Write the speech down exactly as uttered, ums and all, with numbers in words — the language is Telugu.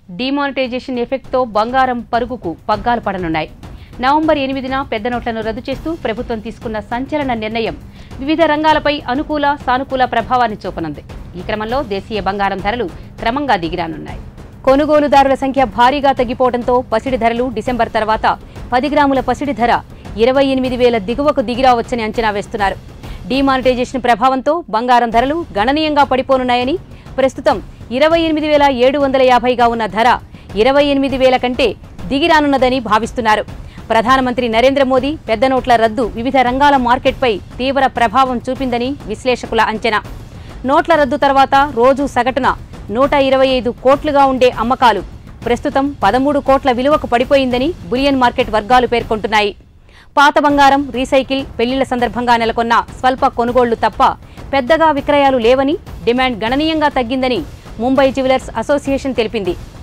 డిమానిటైజేషన్ ఎఫెక్ట్తో బంగారం పరుగుకు పగ్గాలు పడనున్నాయి. నవంబర్ ఎనిమిదిన పెద్ద నోట్లను రద్దు చేస్తూ ప్రభుత్వం తీసుకున్న సంచలన నిర్ణయం వివిధ రంగాలపై అనుకూల సానుకూల ప్రభావాన్ని చూపనుంది. ఈ క్రమంలో దేశీయ బంగారం ధరలు క్రమంగా దిగిరానున్నాయి. కొనుగోలుదారుల సంఖ్య భారీగా తగ్గిపోవడంతో పసిడి ధరలు డిసెంబర్ తర్వాత పది గ్రాముల పసిడి ధర ఇరవై ఎనిమిది వేల దిగువకు దిగిరావచ్చని అంచనా వేస్తున్నారు. డిమానిటైజేషన్ ప్రభావంతో బంగారం ధరలు గణనీయంగా పడిపోనున్నాయని, ప్రస్తుతం ఇరవై ఎనిమిది వేల ఏడు వందల యాభైగా ఉన్న ధర ఇరవై ఎనిమిది వేల కంటే దిగిరానున్నదని భావిస్తున్నారు. ప్రధానమంత్రి నరేంద్ర మోదీ పెద్ద నోట్ల రద్దు వివిధ రంగాల మార్కెట్పై తీవ్ర ప్రభావం చూపిందని విశ్లేషకుల అంచనా. నోట్ల రద్దు తర్వాత రోజు సగటున నూట ఇరవై ఐదు కోట్లుగా ఉండే అమ్మకాలు ప్రస్తుతం పదమూడు కోట్ల విలువకు పడిపోయిందని బులియన్ మార్కెట్ వర్గాలు పేర్కొంటున్నాయి. పాత బంగారం, రీసైకిల్, పెళ్లిళ్ల సందర్భంగా నెలకొన్న స్వల్ప కొనుగోళ్లు తప్ప పెద్దగా విక్రయాలు లేవని, డిమాండ్ గణనీయంగా తగ్గిందని ముంబై జ్యువెలర్స్ అసోసియేషన్ తెలిపింది.